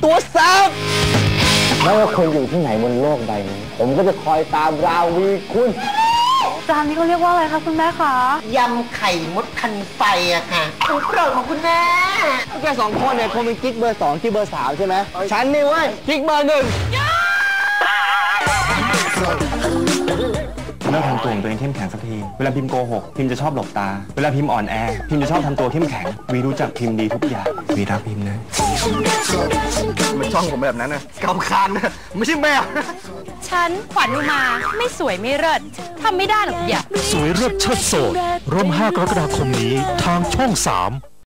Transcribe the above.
ตัวซับไม่ว่าคุณอยู่ที่ไหนบนโลกใบนี้ผมก็จะคอยตามราวีคุณจานนี้เขาเรียกว่าอะไรคะคุณแม่คะยำไข่มดคันไฟอะค่ะของโปรดของคุณแม่แก2 คนเนี่ยคงเป็นกิ๊กเบอร์ 2กิ๊กเบอร์ 3ใช่ไหมฉันนี่เว้ยกิ๊กเบอร์ 1เลิกทำตัวของตัวเองเข้มแข็งสักทีเวลาพิมพ์โกหกพิมพ์จะชอบหลบตาเวลาพิมพ์อ่อนแอพิมพ์จะชอบทำตัวเข้มแข็งวีรู้จักพิมพ์ดีทุกอย่างวีรักพิมพ์นะมันช่องผมแบบนั้นนะกำคานนะไม่ใช่แมวฉันขวัญอุมาไม่สวยไม่เลิศทำไม่ได้หรอกอย่าสวยเลิศเชิดโสดร่วม5 กรกฎาคมนี้ทางช่อง 3